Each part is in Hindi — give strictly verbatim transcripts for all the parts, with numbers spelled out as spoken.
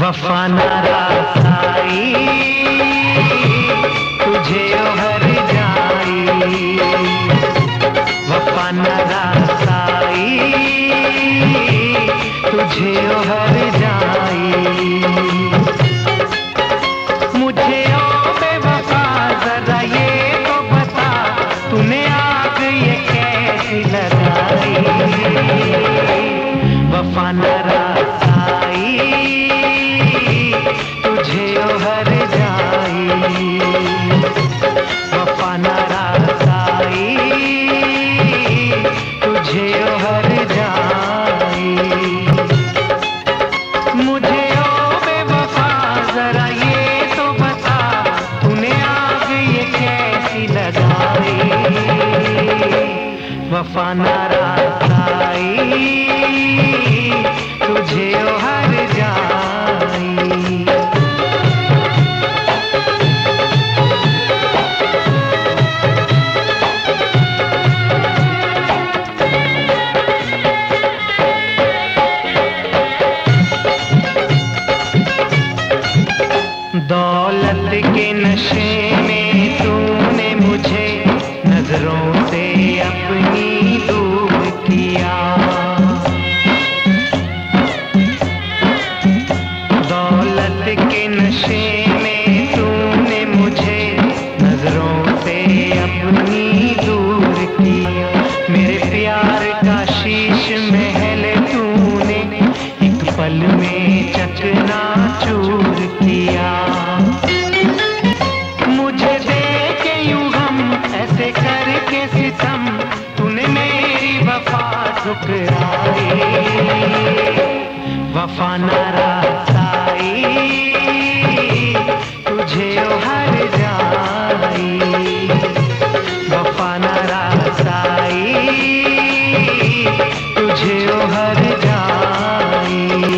वफा ना रासाई तुझे हर जाई, वफा ना रासाई तुझे हर जाई। मुझे ओ बेवफा जरा ये तो बता, तूने आग ये कैसी लगाई। वफा ना रासाई तुझे हर जाई, वफा ना रासाई तुझे हर जाई। मुझे ओ बेवफा जरा ये तो बता, तूने आग ये कैसी लगाई। वफा ना रासाई तुझे हर जाई। दौलत के नशे में तूने मुझे नजरों से अपनी दूर किया। दौलत के नशे में तूने मुझे नजरों से अपनी दूर किया। मेरे प्यार का शीश महल तूने एक पल में चकनाचूर किया। मुझे देके यूं हम ऐसे करके सितम, तूने मेरी वफा ठुकराई। वफा ना रासाई तुझे हर जाई, वफा ना रासाई तुझे हर जाई।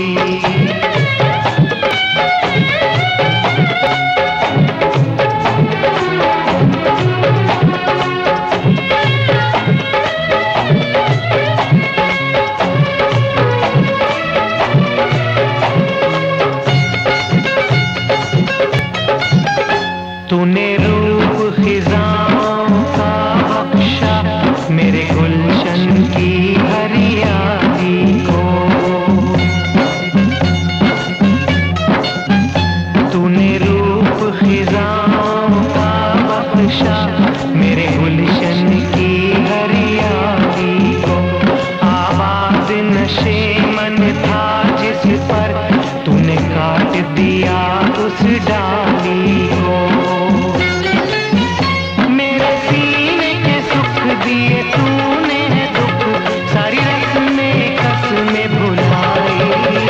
तूने रूप खिजाओं का बख्शा मेरे गुलशन की हरियाली को। तूने रूप खिजाओं का बख्शा मेरे गुलशन की हरियाली को। आबाद नशे मन था जिस पर तूने काट दिया उस डाली को। दिए तूने दुख सारी रस्में कसमें भुलाई।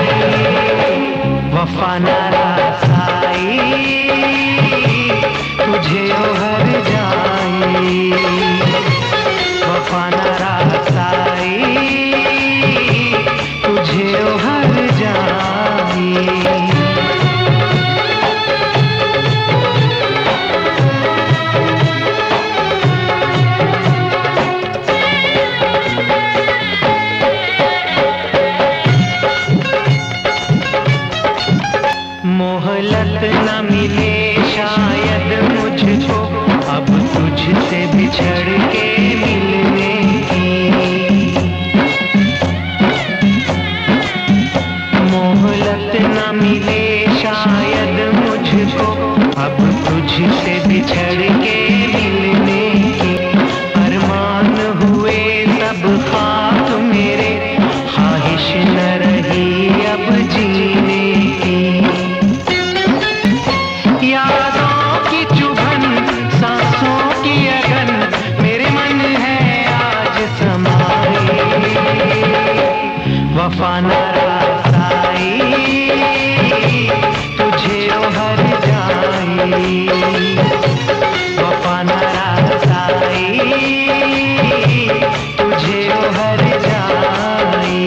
वफा ना रासाई तुझे हर जाई, वफा ना रासाई तुझे हर जाई। मोहलत न मिले शायद मुझको अब तुझसे बिछड़ के मिलने की। मोहलत न मिले शायद मुझको अब तुझसे बिछड़ के मिलने की। अरमान हुए सब खाक मेरे, ख्वाहिश न रही अब जीने की। यादों की चुभन सांसों की अगन मेरे मन है आज समाई। वफा ना रासाई तुझे हर जाई, वफा ना रासाई तुझे हर जाई।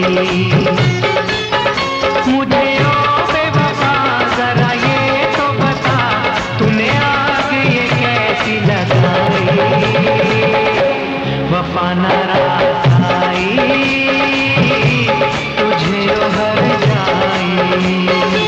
मुझे ओ बेवफा जरा ये तो बता, तूने आग ये कैसी लगाई। वफा ना रासाई तुझे हर जाई।